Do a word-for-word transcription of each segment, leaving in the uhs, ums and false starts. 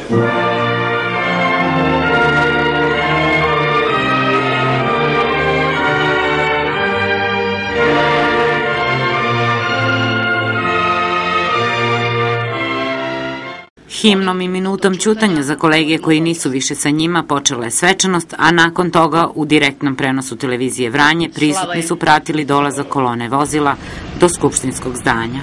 Himnom i minutom ćutanja za kolege koji nisu više sa njima počela je svečanost, a nakon toga u direktnom prenosu televizije Vranje prisutni su pratili dolazak kolone vozila do skupštinskog zdanja.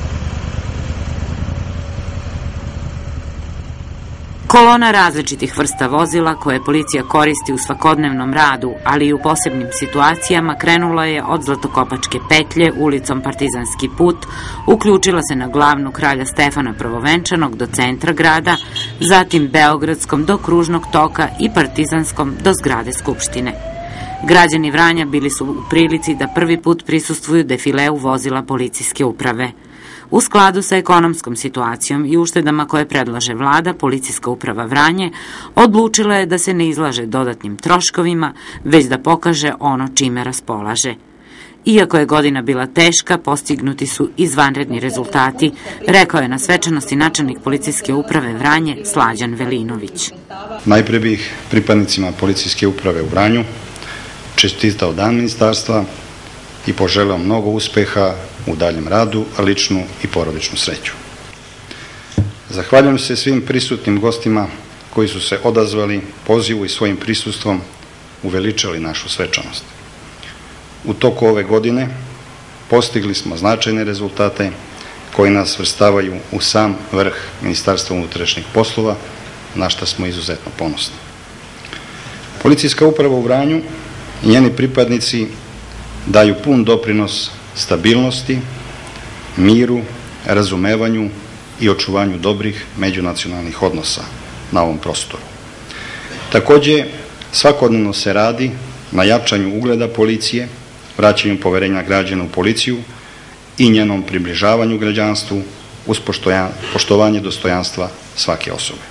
Kolona različitih vrsta vozila koje policija koristi u svakodnevnom radu, ali i u posebnim situacijama, krenula je od Zlatokopačke petlje ulicom Partizanski put, uključila se na glavnu Kralja Stefana Prvovenčanog do centra grada, zatim Beogradskom do Kružnog toka i Partizanskom do zgrade Skupštine. Građani Vranja bili su u prilici da prvi put prisustvuju defileu vozila policijske uprave. U skladu sa ekonomskom situacijom i uštedama koje predlaže vlada, Policijska uprava Vranje odlučila je da se ne izlaže dodatnim troškovima, već da pokaže ono čime raspolaže. Iako je godina bila teška, postignuti su izvanredni rezultati, rekao je na svečanosti načelnik Policijske uprave Vranje Slađan Velinović. Najpre bih pripadnicima Policijske uprave u Vranju čestitao Dan ministarstva i poželeo mnogo uspeha u daljem radu, a ličnu i porodičnu sreću. Zahvaljujem se svim prisutnim gostima koji su se odazvali pozivu i svojim prisustvom uveličali našu svečanost. U toku ove godine postigli smo značajne rezultate koji nas svrstavaju u sam vrh Ministarstva unutrašnjih poslova, na što smo izuzetno ponosni. Policijska uprava u Vranju i njeni pripadnici daju pun doprinos stabilnosti, miru, razumevanju i očuvanju dobrih međunacionalnih odnosa na ovom prostoru. Takođe, svakodnevno se radi na jačanju ugleda policije, vraćanju poverenja građana u policiju i njenom približavanju građanstvu uz poštovanje dostojanstva svake osobe.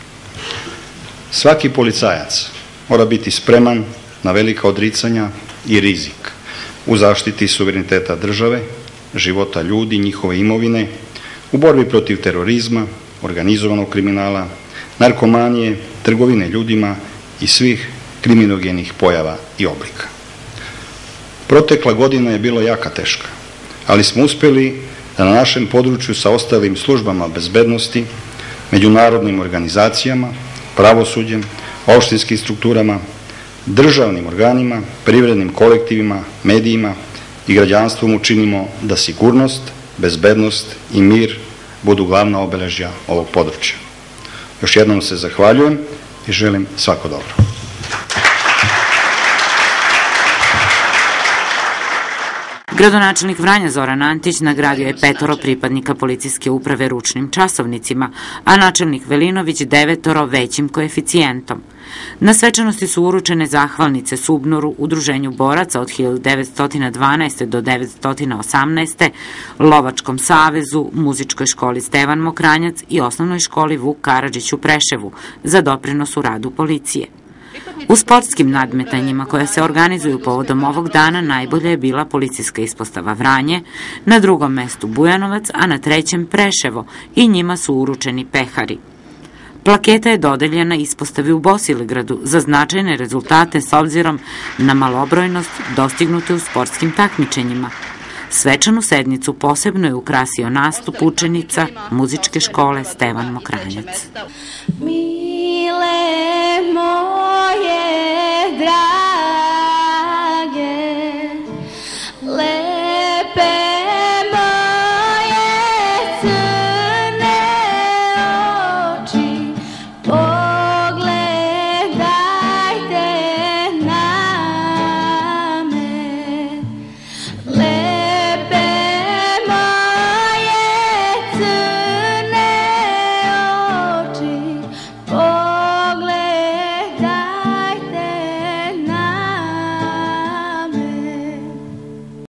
Svaki policajac mora biti spreman na velika odricanja i rizik u zaštiti suvereniteta države, života ljudi, njihove imovine, u borbi protiv terorizma, organizovanog kriminala, narkomanije, trgovine ljudima i svih kriminogenih pojava i oblika. Protekla godina je bila jaka teška, ali smo uspeli da na našem području sa ostalim službama bezbednosti, međunarodnim organizacijama, pravosuđem, opštinskim strukturama, državnim organima, privrednim kolektivima, medijima i građanstvom učinimo da sigurnost, bezbednost i mir budu glavna obeležja ovog područja. Još jednom se zahvaljujem i želim svako dobro. Gradonačelnik Vranja Zoran Antić nagradio je petoro pripadnika Policijske uprave ručnim časovnicima, a načelnik Velinović devetoro većim koeficijentom. Na svečanosti su uručene zahvalnice Subnoru, Udruženju boraca od hiljadu devetsto dvanaeste. do devetsto osamnaeste. Lovačkom savezu, Muzičkoj školi Stevan Mokranjac i Osnovnoj školi Vuk Karadžić u Preševu za doprinos u radu policije. U sportskim nadmetanjima koja se organizuju povodom ovog dana najbolja je bila Policijska ispostava Vranje, na drugom mestu Bujanovac, a na trećem Preševo i njima su uručeni pehari. Plaketa je dodeljena ispostavi u Bosilegradu za značajne rezultate s obzirom na malobrojnost dostignute u sportskim takmičenjima. Svečanu sednicu posebno je ukrasio nastup učenica Muzičke škole Stevan Mokranjac. Mile